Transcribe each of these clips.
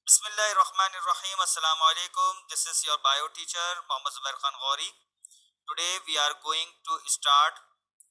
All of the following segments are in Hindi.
Bismillahirrahmanirrahim. Assalamu alaikum. This is your bio teacher Mohammad Zubair Khan Ghauri. Today we are going to start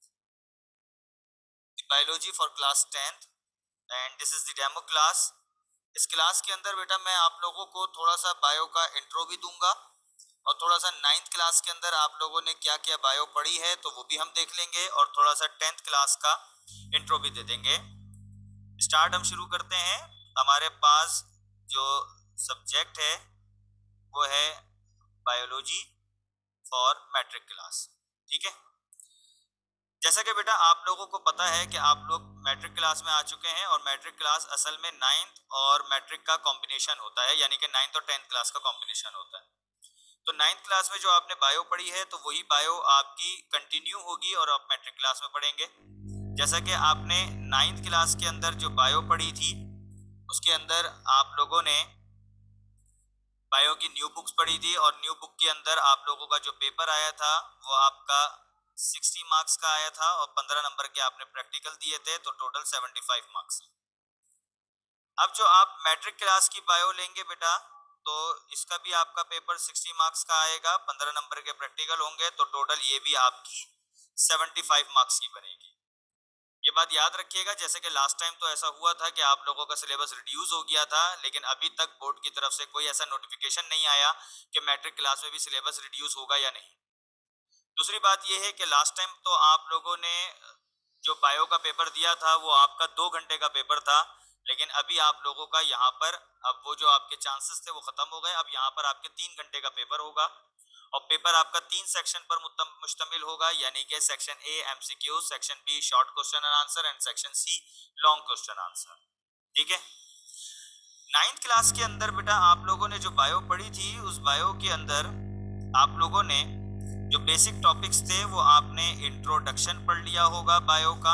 the biology for class 10th and this is the demo class. इस क्लास के अंदर बेटा मैं आप लोगों को थोड़ा सा बायो का इंट्रो भी दूंगा और थोड़ा सा 9th क्लास के अंदर आप लोगों ने क्या क्या बायो पढ़ी है तो वो भी हम देख लेंगे और थोड़ा सा 10th क्लास का इंट्रो भी दे देंगे। स्टार्ट हम शुरू करते हैं। हमारे पास जो सब्जेक्ट है वो है बायोलॉजी फॉर मैट्रिक क्लास। ठीक है, जैसा कि बेटा आप लोगों को पता है कि आप लोग मैट्रिक क्लास में आ चुके हैं और मैट्रिक क्लास असल में 9th और मैट्रिक का कॉम्बिनेशन होता है, यानी कि 9th और 10th क्लास का कॉम्बिनेशन होता है। तो 9th क्लास में जो आपने बायो पढ़ी है तो वही बायो आपकी कंटिन्यू होगी और आप मैट्रिक क्लास में पढ़ेंगे। जैसा कि आपने 9th क्लास के अंदर जो बायो पढ़ी थी उसके अंदर आप लोगों ने बायो की न्यू बुक्स पढ़ी थी और न्यू बुक के अंदर आप लोगों का जो पेपर आया था वो आपका 60 मार्क्स का आया था और 15 नंबर के आपने प्रैक्टिकल दिए थे, तो टोटल 75 मार्क्स। अब जो आप मैट्रिक क्लास की बायो लेंगे बेटा तो इसका भी आपका पेपर 60 मार्क्स का आएगा, 15 नंबर के प्रैक्टिकल होंगे, तो टोटल ये भी आपकी 75 मार्क्स की बनेगी। ये बात याद रखिएगा, जैसे कि लास्ट टाइम तो ऐसा हुआ था कि आप लोगों का सिलेबस रिड्यूस हो गया था, लेकिन अभी तक बोर्ड की तरफ से कोई ऐसा नोटिफिकेशन नहीं आया कि मैट्रिक क्लास में भी सिलेबस रिड्यूस होगा या नहीं। दूसरी बात यह है कि लास्ट टाइम तो आप लोगों ने जो बायो का पेपर दिया था वो आपका 2 घंटे का पेपर था, लेकिन अभी आप लोगों का यहाँ पर अब वो जो आपके चांसेस थे वो खत्म हो गए। अब यहाँ पर आपके 3 घंटे का पेपर होगा और पेपर आपका 3 सेक्शन पर मुश्तमिल होगा, यानी कि section A MCQ, section B short question and answer and section C long question answer. ठीक है, 9th क्लास के अंदर बेटा आप लोगों ने जो बायो पढ़ी थी उस बायो के अंदर आप लोगों ने जो बेसिक टॉपिक्स थे वो आपने इंट्रोडक्शन पढ़ लिया होगा बायो का।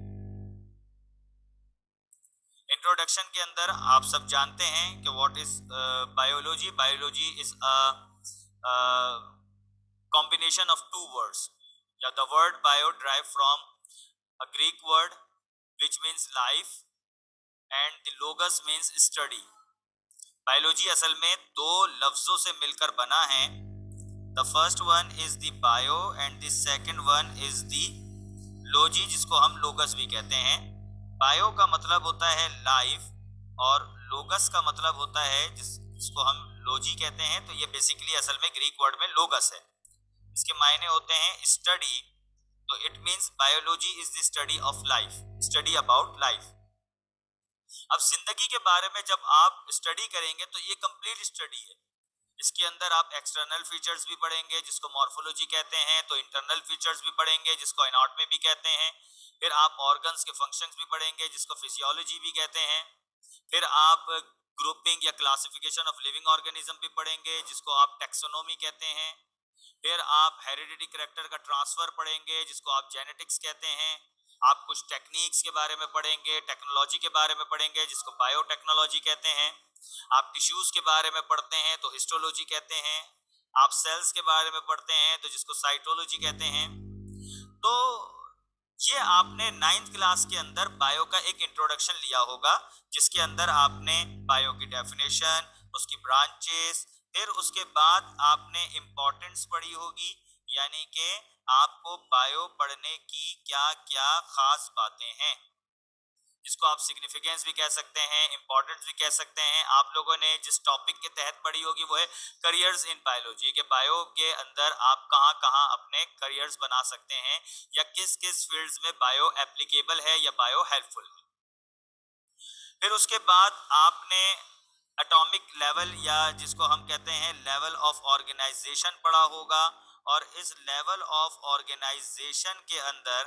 इंट्रोडक्शन के अंदर आप सब जानते हैं कि what is biology. Biology is a combination of two words. Yeah, the word bio derived from a Greek word which means life and the logos means study. Biology असल में दो लफ्जों से मिलकर बना है। The first one is the bio and the second one is the logy, जिसको हम लोगस भी कहते हैं। बायो का मतलब होता है लाइफ और लोगस का मतलब होता है जिसको हम लॉजी कहते हैं। तो ये बेसिकली असल में ग्रीक वर्ड में लोगस है, इसके मायने होते हैं स्टडी। तो it means biology is the study of life, study about life. अब जिंदगी के बारे में जब आप स्टडी करेंगे तो ये कंप्लीट स्टडी है। इसके अंदर आप एक्सटर्नल फीचर्स भी पढ़ेंगे जिसको मॉर्फोलॉजी कहते हैं, तो इंटरनल फीचर्स भी पढ़ेंगे जिसको एनाटॉमी भी कहते हैं। फिर आप ऑर्गन्स के फंक्शंस भी पढ़ेंगे जिसको फिजियोलॉजी भी कहते हैं। फिर आप ग्रुपिंग या क्लासिफिकेशन ऑफ लिविंग ऑर्गेनिज्म भी पढ़ेंगे जिसको आप टैक्सोनॉमी कहते हैं। फिर आप हेरिडिटी करैक्टर का ट्रांसफर पढ़ेंगे जिसको आप जेनेटिक्स कहते हैं। आप कुछ टेक्निक्स के बारे में पढ़ेंगे, टेक्नोलॉजी के बारे में पढ़ेंगे जिसको बायोटेक्नोलॉजी कहते हैं। आप टिश्यूज के बारे में पढ़ते हैं तो हिस्टोलॉजी कहते हैं। आप सेल्स के बारे में पढ़ते हैं तो जिसको साइटोलॉजी कहते हैं। तो ये आपने 9th क्लास के अंदर बायो का एक इंट्रोडक्शन लिया होगा जिसके अंदर आपने बायो की डेफिनेशन, उसकी ब्रांचेस, फिर उसके बाद आपने इंपॉर्टेंस पढ़ी होगी, यानी कि आपको बायो पढ़ने की क्या क्या खास बातें हैं, जिसको आप सिग्निफिकेंस भी कह सकते हैं, इंपॉर्टेंस भी कह सकते हैं। आप लोगों ने जिस टॉपिक के तहत पढ़ी होगी वो है करियर्स इन बायोलॉजी, के बायो के अंदर आप कहाँ कहाँ अपने करियर्स बना सकते हैं या किस किस फील्ड्स में बायो एप्लीकेबल है या बायो हेल्पफुल है। फिर उसके बाद आपने एटॉमिक लेवल या जिसको हम कहते हैं लेवल ऑफ ऑर्गेनाइजेशन पढ़ा होगा, और इस लेवल ऑफ ऑर्गेनाइजेशन के अंदर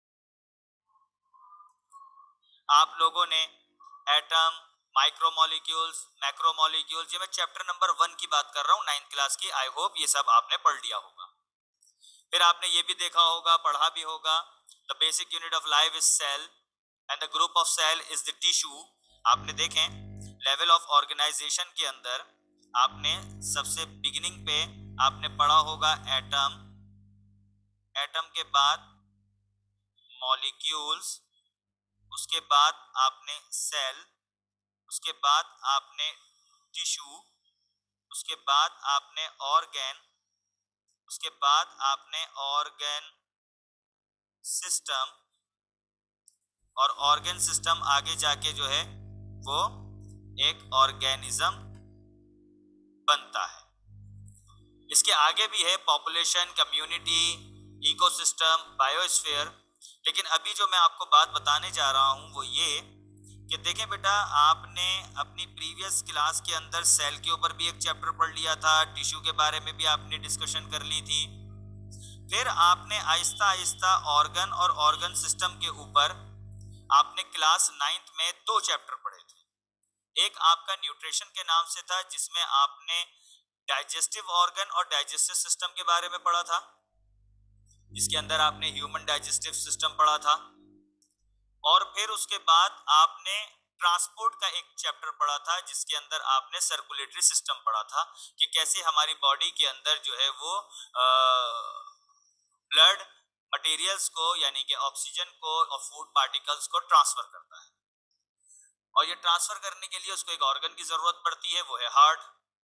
आप लोगों ने एटम, माइक्रोमोलिक्यूल्स, मैक्रोमोलिक्यूल्स, ये मैं चैप्टर नंबर 1 की बात कर रहा हूँ 9th क्लास की, आई होप ये सब आपने पढ़ लिया होगा। फिर आपने ये भी देखा होगा, पढ़ा भी होगा, the basic unit of life is cell and the group of cell is the tissue. आपने देखें लेवल ऑफ ऑर्गेनाइजेशन के अंदर आपने सबसे बिगिनिंग पे आपने पढ़ा होगा एटम, एटम के बाद मॉलिक्यूल्स, उसके बाद आपने सेल, उसके बाद आपने टिश्यू, उसके बाद आपने ऑर्गन, उसके बाद आपने ऑर्गन सिस्टम, और ऑर्गन सिस्टम आगे जाके जो है वो एक ऑर्गेनिज्म बनता है। इसके आगे भी है पॉपुलेशन, कम्युनिटी, इकोसिस्टम, बायोस्फीयर। लेकिन अभी जो मैं आपको बात बताने जा रहा हूं वो ये कि देखें बेटा, आपने अपनी प्रीवियस क्लास के अंदर सेल के ऊपर भी एक चैप्टर पढ़ लिया था, टिश्यू के बारे में भी आपने डिस्कशन कर ली थी। फिर आपने आहिस्ता आहिस्ता ऑर्गन और ऑर्गन सिस्टम के ऊपर आपने क्लास 9th में दो चैप्टर पढ़े थे। एक आपका न्यूट्रिशन के नाम से था, जिसमें आपने डाइजेस्टिव ऑर्गन और डाइजेस्टिव सिस्टम के बारे में पढ़ा था। इसके अंदर आपने ह्यूमन डाइजेस्टिव सिस्टम पढ़ा था। और फिर उसके बाद आपने ट्रांसपोर्ट का एक चैप्टर पढ़ा था, जिसके अंदर आपने सर्कुलेटरी सिस्टम पढ़ा था कि कैसे हमारी बॉडी के अंदर जो है वो ब्लड मटेरियल्स को, यानी कि ऑक्सीजन को और फूड पार्टिकल्स को ट्रांसफर करता है। और ये ट्रांसफर करने के लिए उसको एक ऑर्गन की जरूरत पड़ती है, वो है हार्ट।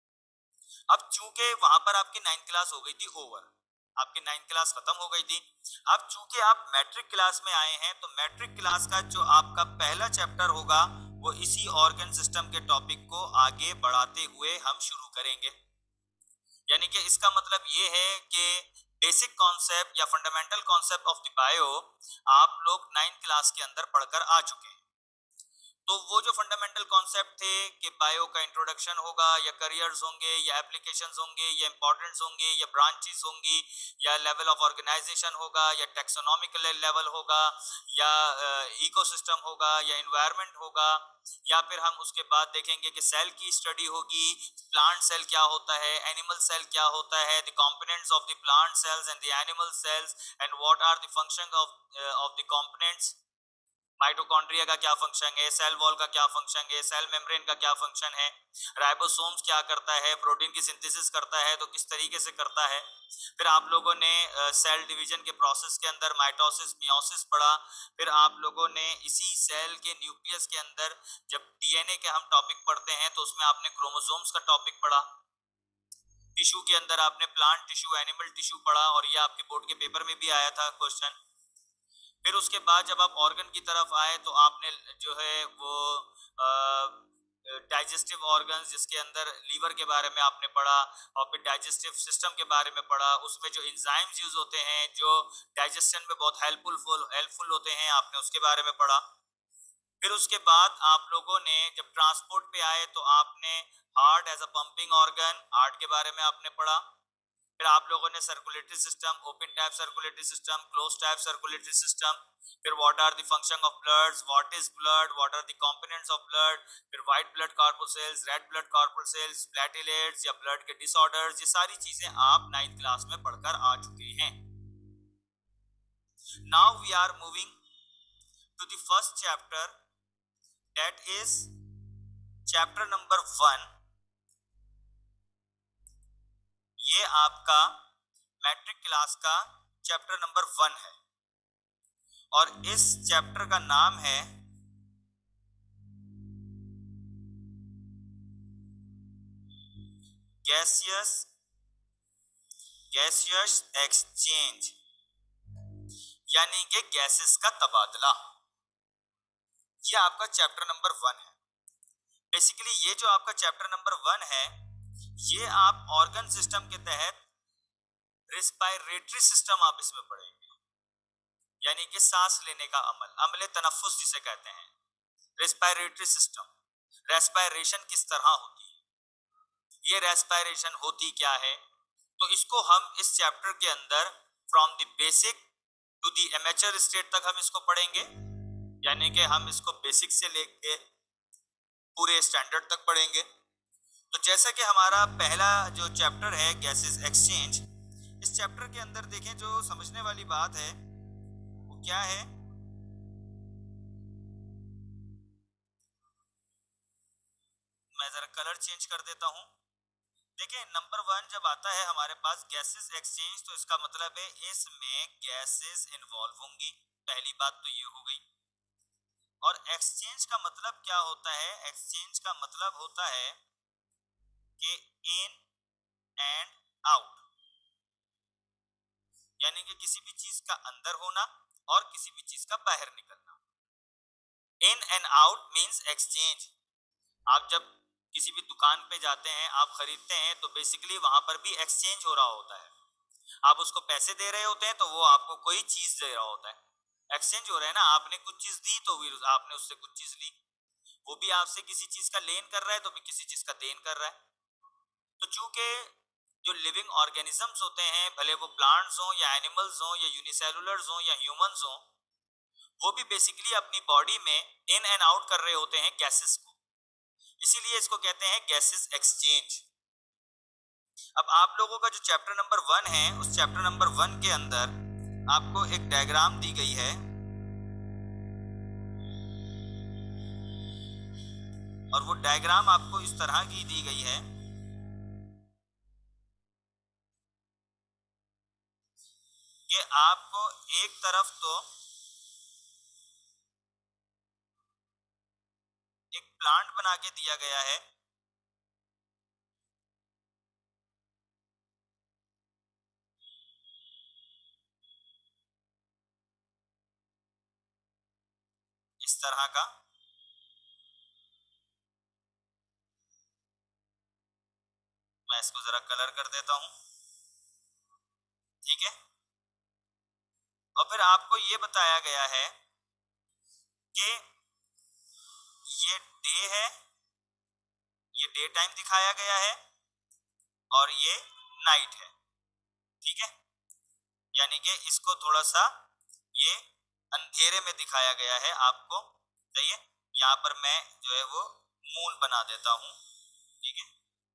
अब चूंकि वहां पर आपकी 9th क्लास हो गई थी ओवर, आपकी 9th क्लास खत्म हो गई थी। अब चूंकि आप मैट्रिक क्लास में आए हैं, तो मैट्रिक क्लास का जो आपका पहला चैप्टर होगा वो इसी ऑर्गन सिस्टम के टॉपिक को आगे बढ़ाते हुए हम शुरू करेंगे। यानी कि इसका मतलब ये है कि बेसिक कॉन्सेप्ट या fundamental concept of the bio आप लोग 9th क्लास के अंदर पढ़कर आ चुके हैं। तो वो जो फंडामेंटल कॉन्सेप्ट थे कि बायो का इंट्रोडक्शन होगा, या करियर्स होंगे, या एप्लीकेशंस होंगे, या इंपॉर्टेंस होंगे, या ब्रांचेस होंगी, या लेवल ऑफ ऑर्गेनाइजेशन होगा, या टेक्सोनॉमिकल लेवल होगा, या इकोसिस्टम होगा, या एनवायरनमेंट होगा, या फिर हम उसके बाद देखेंगे कि सेल की स्टडी होगी, प्लांट सेल क्या होता है, एनिमल सेल क्या होता है, the components of the plant cells and the animal cells, and what are the function of the components. Mitochondria का क्या फंक्शन है, सेल वॉल का क्या फंक्शन है, सेल मेम्ब्रेन का क्या फंक्शन है, राइबोसोम्स क्या करता है, प्रोटीन की सिंथेसिस करता है तो किस तरीके से करता है। फिर आप लोगों ने सेल डिवीजन के प्रोसेस के अंदर माइटोसिस, मियोसिस पढ़ा। फिर आप लोगों ने इसी सेल के न्यूक्लियस के अंदर जब डीएनए के हम टॉपिक पढ़ते हैं तो उसमें आपने क्रोमोसोम्स का टॉपिक पढ़ा। टिश्यू के अंदर आपने प्लांट टिश्यू, एनिमल टिश्यू पढ़ा, और ये आपके बोर्ड के पेपर में भी आया था क्वेश्चन। फिर उसके बाद जब आप ऑर्गन की तरफ आए तो आपने जो है वो डाइजेस्टिव ऑर्गन्स, जिसके अंदर लीवर के बारे में आपने पढ़ा, और फिर डाइजेस्टिव सिस्टम के बारे में पढ़ा, उसमें जो एंजाइम्स यूज होते हैं जो डाइजेशन में बहुत हेल्पफुल होते हैं, आपने उसके बारे में पढ़ा। फिर उसके बाद आप लोगों ने जब ट्रांसपोर्ट पे आए तो आपने heart as a pumping organ, heart के बारे में आपने पढ़ा। फिर आप लोगों ने circulatory system, open type circulatory system, close type circulatory system, फिर what are the function of blood, what is blood, what are the components of blood, फिर white blood corpuscles, red blood corpuscles, platelets या ब्लड के डिसऑर्डर्स, ये सारी चीजें आप 9th क्लास में पढ़कर आ चुके हैं। Now we are moving to the first chapter, that is chapter number 1। ये आपका मैट्रिक क्लास का चैप्टर नंबर 1 है, और इस चैप्टर का नाम है गैसियस एक्सचेंज, यानी कि गैसेस का तबादला। ये आपका चैप्टर नंबर 1 है। बेसिकली ये जो आपका चैप्टर नंबर 1 है, ये आप ऑर्गन सिस्टम के तहत रेस्पिरेटरी सिस्टम आप इसमें पढ़ेंगे, यानी कि सांस लेने का अमल, अमले तनफ्फुस जिसे कहते हैं, रेस्पिरेटरी सिस्टम। रेस्पिरेशन किस तरह होती है, ये रेस्पिरेशन होती क्या है, तो इसको हम इस चैप्टर के अंदर from the basic to the amateur state तक हम इसको पढ़ेंगे, यानी कि हम इसको बेसिक से लेके पूरे स्टैंडर्ड तक पढ़ेंगे। तो जैसा कि हमारा पहला जो चैप्टर है गैसेस एक्सचेंज, इस चैप्टर के अंदर देखें जो समझने वाली बात है वो क्या है। मैं जरा कलर चेंज कर देता हूं। देखिए नंबर 1 जब आता है हमारे पास गैसेस एक्सचेंज, तो इसका मतलब है इसमें गैसेस इन्वॉल्व होंगी, पहली बात तो ये हो गई। और एक्सचेंज का मतलब क्या होता है, एक्सचेंज का मतलब होता है कि इन एंड आउट, यानी कि किसी भी चीज का अंदर होना और किसी भी चीज का बाहर निकलना। In and out means exchange. आप जब किसी भी दुकान पे जाते हैं, आप खरीदते हैं, तो बेसिकली वहां पर भी एक्सचेंज हो रहा होता है। आप उसको पैसे दे रहे होते हैं तो वो आपको कोई चीज दे रहा होता है। एक्सचेंज हो रहा है ना, आपने कुछ चीज दी तो भी आपने उससे कुछ चीज ली, वो भी आपसे किसी चीज का लेन कर रहा है तो भी किसी चीज का देन कर रहा है। तो चूंकि जो लिविंग ऑर्गेनिजम्स होते हैं, भले वो प्लांट्स हो या एनिमल्स हो या यूनिसेलुलर्स हो या ह्यूमंस हो, वो भी बेसिकली अपनी बॉडी में इन एंड आउट कर रहे होते हैं गैसेस को, इसीलिए इसको कहते हैं गैसेस एक्सचेंज। अब आप लोगों का जो चैप्टर नंबर 1 है, उस चैप्टर नंबर 1 के अंदर आपको एक डायग्राम दी गई है, और वो डायग्राम आपको इस तरह की दी गई है कि आपको एक तरफ तो एक प्लांट बना के दिया गया है, इस तरह का। मैं इसको जरा कलर कर देता हूं, ठीक है। और फिर आपको ये बताया गया है कि ये डे है, ये डे टाइम दिखाया गया है, और ये नाइट है, ठीक है। यानी कि इसको थोड़ा सा ये अंधेरे में दिखाया गया है आपको, सही है। यहाँ पर मैं जो है वो मून बना देता हूं, ठीक है,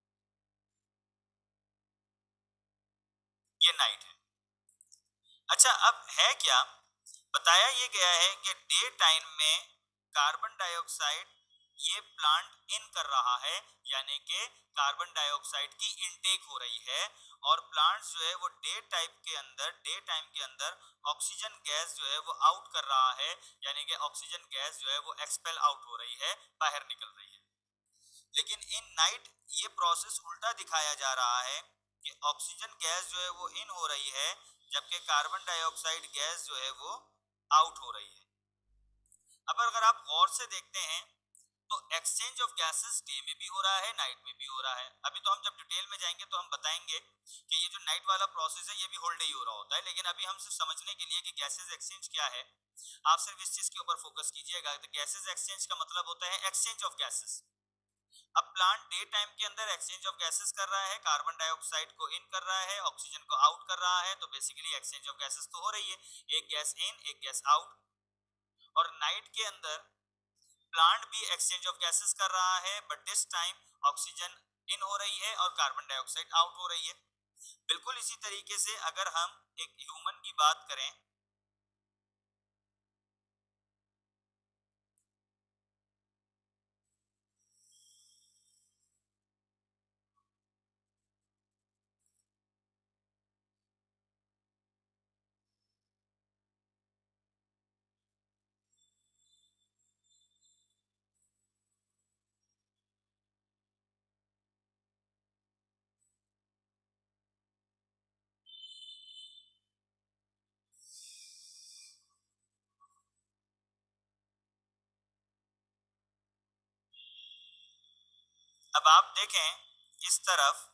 ये नाइट है। अच्छा, अब है क्या, बताया ये गया है कि डे टाइम में कार्बन डाइऑक्साइड ये प्लांट इन कर रहा है, यानी कि कार्बन डाइऑक्साइड की इनटेक हो रही है, और प्लांट्स जो है वो डे टाइप के अंदर, डे टाइम के अंदर ऑक्सीजन गैस जो है वो आउट कर रहा है, यानी कि ऑक्सीजन गैस जो है वो एक्सपेल आउट हो रही है, बाहर निकल रही है। लेकिन इन नाइट ये प्रोसेस उल्टा दिखाया जा रहा है कि ऑक्सीजन गैस जो है वो इन हो रही है, जबकि कार्बन डाइऑक्साइड गैस जो है वो आउट हो रही है। अब अगर आप गौर से देखते हैं तो एक्सचेंज ऑफ गैसेस डे में भी हो रहा है, नाइट में भी हो रहा है। अभी तो हम जब डिटेल में जाएंगे तो हम बताएंगे कि ये जो नाइट वाला प्रोसेस है ये भी होल डे ही हो रहा होता है, लेकिन अभी हम सिर्फ समझने के लिए कि गैसेस एक्सचेंज क्या है, आप सिर्फ इस चीज के ऊपर फोकस कीजिएगा। तो गैसेस एक्सचेंज का मतलब होता है एक्सचेंज ऑफ गैसेस। अब प्लांट डे टाइम के अंदर एक्सचेंज ऑफ गैसेस कर रहा है, कार्बन डाइऑक्साइड को इन कर रहा है, ऑक्सीजन को आउट कर रहा है, तो बेसिकली एक्सचेंज ऑफ गैसेस तो हो रही है, एक गैस इन एक गैस आउट। और नाइट के अंदर प्लांट भी एक्सचेंज ऑफ गैसेस कर रहा है, but this time oxygen in हो रही है और कार्बन डाइऑक्साइड आउट हो रही है। बिल्कुल इसी तरीके से अगर हम एक ह्यूमन की बात करें, अब आप देखें इस तरफ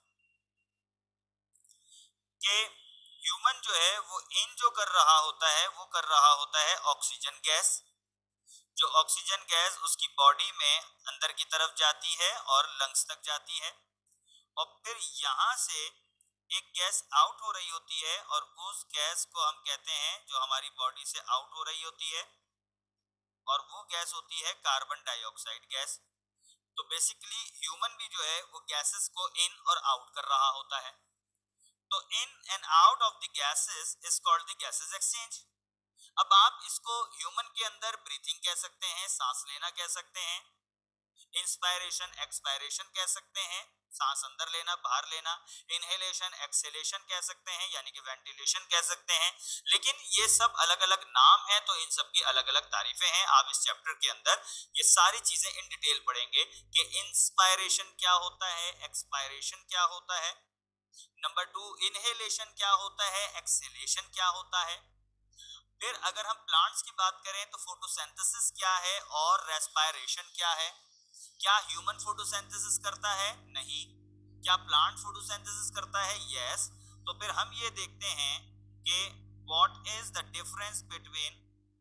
कि ह्यूमन जो है वो इन जो कर रहा होता है वो कर रहा होता है ऑक्सीजन गैस। जो ऑक्सीजन गैस उसकी बॉडी में अंदर की तरफ जाती है और लंग्स तक जाती है, और फिर यहाँ से एक गैस आउट हो रही होती है, और उस गैस को हम कहते हैं जो हमारी बॉडी से आउट हो रही होती है, और वो गैस होती है कार्बन डाइऑक्साइड गैस। तो बेसिकली ह्यूमन भी जो है वो गैसेस को इन और आउट कर रहा होता है। तो in and out of the gases is called the gases exchange. अब आप इसको ह्यूमन के अंदर ब्रीथिंग कह सकते हैं, सांस लेना कह सकते हैं, इंस्पायरेशन एक्सपायरेशन कह सकते हैं, सांस अंदर लेना बाहर लेना। इनहेलेशन एक्सेलेशन कह सकते हैं, यानी कि वेंटिलेशन कह सकते हैं। लेकिन ये सब अलग अलग नाम है, तो इन सब की अलग अलग तारीफें हैं। आप इस चैप्टर के अंदर ये सारी चीजें इन डिटेल पढ़ेंगे कि इंस्पायरेशन क्या होता है, एक्सपायरेशन क्या होता है, नंबर टू इनहेलेशन क्या होता है, एक्सेलेशन क्या होता है। फिर अगर हम प्लांट्स की बात करें तो फोटोसिंथेसिस क्या है और रेस्पायरेशन क्या है। क्या ह्यूमन फोटोसिंथेसिस करता है? नहीं। क्या प्लांट फोटोसिंथेसिस करता है? यस। तो फिर हम ये देखते हैं कि what is the difference between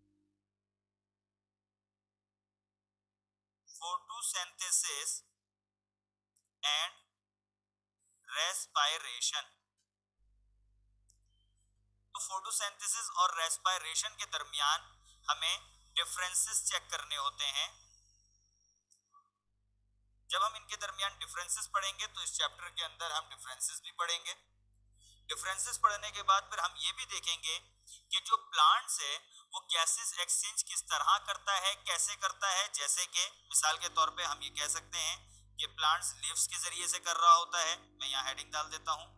photosynthesis and respiration. तो फोटोसिंथेसिस और रेस्पायरेशन के दरमियान हमें डिफरेंसेस चेक करने होते हैं। जब हम इनके दरमियान डिफरेंसेस पढ़ेंगे तो इस चैप्टर के अंदर हम डिफरेंसेस भी पढ़ेंगे। डिफरेंसेस पढ़ने के बाद फिर हम ये भी देखेंगे कि जो प्लांट्स है वो गैसेस एक्सचेंज किस तरह करता है, कैसे करता है। जैसे कि मिसाल के तौर पे हम ये कह सकते हैं कि प्लांट्स लीव्स के जरिए से कर रहा होता है। मैं यहाँ हेडिंग डाल देता हूँ।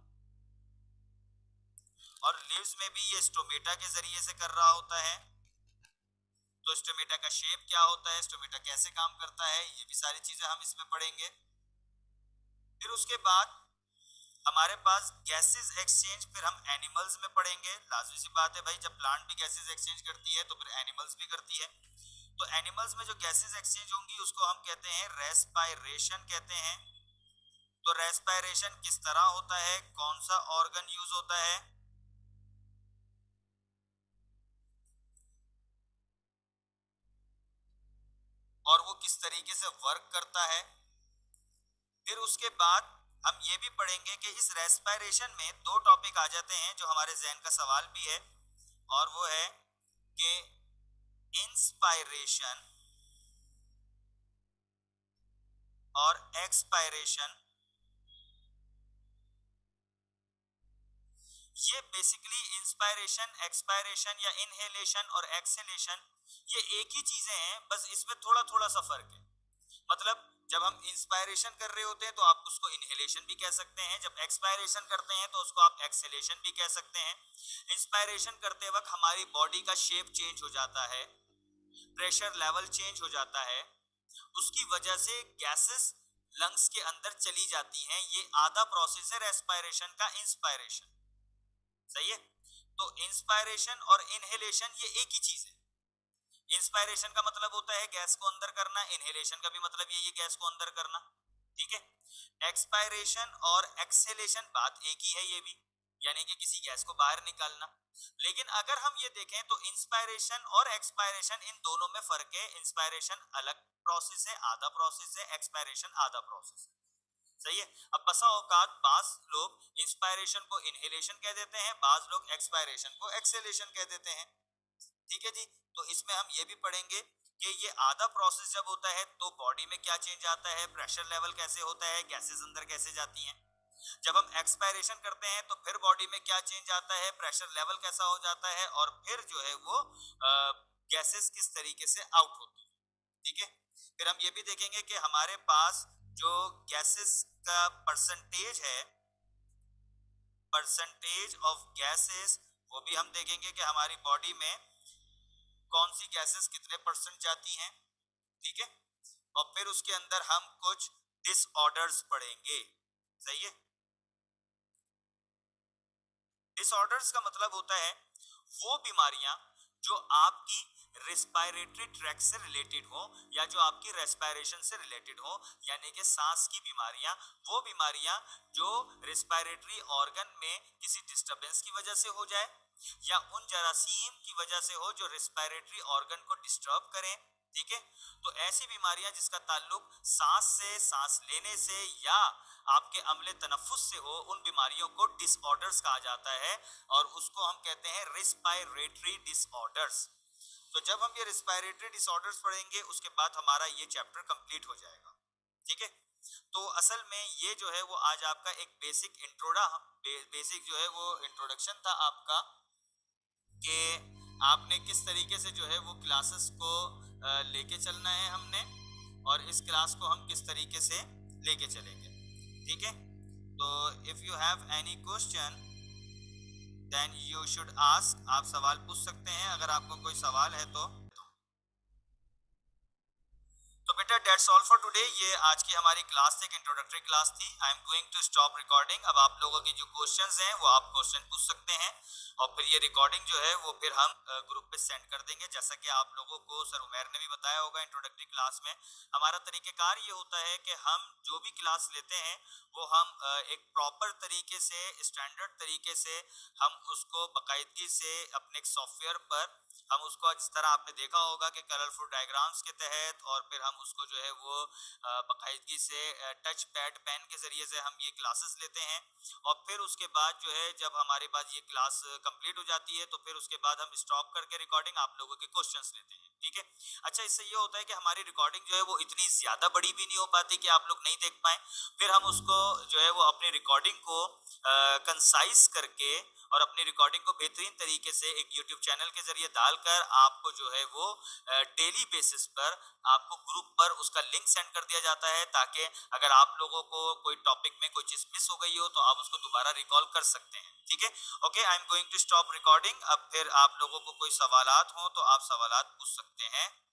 और लीव्स में भी ये स्टोमेटा के जरिए से कर रहा होता है। तो स्टोमेटा का शेप क्या होता है, स्टोमेटा कैसे काम करता है, ये भी सारी चीजें हम इसमें पढ़ेंगे। फिर उसके बाद हमारे पास गैसेस एक्सचेंज फिर हम एनिमल्स में पढ़ेंगे। लाजमी सी बात है भाई, जब प्लांट भी गैसेस एक्सचेंज करती है तो फिर एनिमल्स भी करती है। तो एनिमल्स में जो गैसेस एक्सचेंज होंगी उसको हम कहते हैं रेस्पायरेशन कहते हैं। तो रेस्पायरेशन किस तरह होता है, कौन सा ऑर्गन यूज होता है, और वो किस तरीके से वर्क करता है। फिर उसके बाद हम ये भी पढ़ेंगे कि इस रेस्पायरेशन में दो टॉपिक आ जाते हैं जो हमारे जहन का सवाल भी है, और वो है कि इंस्पायरेशन और एक्सपायरेशन। ये बेसिकली इंस्पायरेशन एक्सपायरेशन या इनहेलेशन और एक्सेलेशन ये एक ही चीजें हैं, बस इसमें थोड़ा थोड़ा सा फर्क है। मतलब जब हम इंस्पायरेशन कर रहे होते हैं तो आप उसको इनहेलेशन भी कह सकते हैं, जब एक्सपायरेशन करते हैं तो उसको आप एक्सेलेशन भी कह सकते हैं। इंस्पायरेशन करते वक्त हमारी बॉडी का शेप चेंज हो जाता है, प्रेशर लेवल चेंज हो जाता है, उसकी वजह से गैसेस लंग्स के अंदर चली जाती हैं। ये आधा प्रोसेस है रेस्पायरेशन का, इंस्पायरेशन। सही है। तो इंस्पायरेशन और इनहेलेशन ये एक ही चीज है। इंस्पायरेशन का मतलब होता है गैस को अंदर करना, इनहेलेशन का भी मतलब यही है गैस को अंदर करना। ठीक है। एक्सपायरेशन और एक्सेलेशन बात एक ही है ये भी, यानी कि किसी गैस को बाहर निकालना। लेकिन अगर हम ये देखें तो इंस्पायरेशन और एक्सपायरेशन इन दोनों में फर्क है। इंस्पायरेशन अलग प्रोसेस है, आधा प्रोसेस है, एक्सपायरेशन आधा प्रोसेस है। सही है। अब बसा औकात बाज लोग इंस्पायरेशन को इनहेलेशन कह देते हैं, बाज लोग एक्सपायरेशन को एक्सेलेशन कह देते हैं। ठीक है जी। तो इसमें हम ये भी पढ़ेंगे कि ये आधा प्रोसेस जब होता है तो बॉडी में क्या चेंज आता है, प्रेशर लेवल कैसे होता है, गैसेस अंदर कैसे जाती हैं। जब हम एक्सपायरेशन करते हैं तो फिर बॉडी में क्या चेंज आता है, प्रेशर लेवल कैसा हो जाता है, और फिर जो है वो गैसेस किस तरीके से आउट होती है। ठीक है। फिर हम ये भी देखेंगे कि हमारे पास जो गैसेस का परसेंटेज है, परसेंटेज ऑफ गैसेस, वो भी हम देखेंगे कि हमारी बॉडी में कौन सी गैसेस कितने परसेंट जाती हैं। ठीक है। और फिर उसके अंदर हम कुछ डिसऑर्डर्स पढ़ेंगे। सही है। डिसऑर्डर्स का मतलब होता है वो बीमारियां जो आपकी रेस्पिरेटरी ट्रैक से रिलेटेड हो या जो आपकी रेस्पिरेशन से रिलेटेड हो, यानी कि सांस की बीमारियां। वो बीमारियां जो रेस्पिरेटरी ऑर्गन में किसी डिस्टरबेंस की वजह से हो जाए या उन जरासीम की वजह से हो जो रेस्पिरेटरी ऑर्गन को डिस्टर्ब करें। ठीक है। तो ऐसी बीमारियां जिसका ताल्लुक सांस से, सांस लेने से या आपके अम्ले तनफुस से हो, उन बीमारियों को डिसऑर्डर्स कहा जाता है, और उसको हम कहते हैं रेस्पिरेटरी डिसऑर्डर्स। तो जब हम ये रेस्पिरेटरी डिसऑर्डर्स पढ़ेंगे उसके बाद हमारा ये चैप्टर कंप्लीट हो जाएगा। ठीक है। तो असल में ये जो है वो आज आपका एक बेसिक जो है वो इंट्रोडक्शन था आपका, कि आपने किस तरीके से जो है वो क्लासेस को लेके चलना है हमने। और इस क्लास को हम किस तरीके से लेके चलेंगे, ठीक है। तो if you have any question then you should ask, आप सवाल पूछ सकते हैं अगर आपको कोई सवाल है तो बेटा दैट्स ऑल फॉर टुडे। ये आज की हमारी क्लास थी, एक इंट्रोडक्टरी क्लास थी। I am going to stop recording. अब आप लोगों के जो क्वेश्चंस हैं वो आप क्वेश्चन पूछ सकते हैं और फिर ये रिकॉर्डिंग जो है वो फिर हम ग्रुप पे सेंड कर देंगे। जैसा कि आप लोगों को सर उमेर ने भी बताया होगा, इंट्रोडक्टरी क्लास में हमारा तरीकेकार ये होता है कि हम जो भी क्लास लेते हैं वो हम एक प्रॉपर तरीके से, स्टैंडर्ड तरीके से हम उसको बाकायदगी से अपने एक सॉफ्टवेयर पर हम उसको, जिस तरह आपने देखा होगा कि कलरफुल डायग्राम्स के तहत, और फिर हम उसको जो है वो बाकायदगी से टच पैड पेन के जरिए से हम ये क्लासेस लेते हैं। और फिर उसके बाद जो है जब हमारे पास ये क्लास कंप्लीट हो जाती है तो फिर उसके बाद हम स्टॉप करके रिकॉर्डिंग आप लोगों के क्वेश्चंस लेते हैं, ठीक है। अच्छा, इससे ये होता है कि हमारी रिकॉर्डिंग जो है वो इतनी ज्यादा बड़ी भी नहीं हो पाती कि आप लोग नहीं देख पाए। फिर हम उसको जो है वो अपनी रिकॉर्डिंग को कंसाइज करके और अपनी रिकॉर्डिंग को बेहतरीन तरीके से एक यूट्यूब चैनल के जरिए डालकर आपको जो है वो डेली बेसिस पर आपको ग्रुप पर उसका लिंक सेंड कर दिया जाता है, ताकि अगर आप लोगों को कोई टॉपिक में कोई चीज मिस हो गई हो तो आप उसको दोबारा रिकॉल कर सकते हैं, ठीक है। Okay, I am going to stop recording. अब फिर आप लोगों को कोई सवालात हो तो आप सवालात पूछ सकते हैं।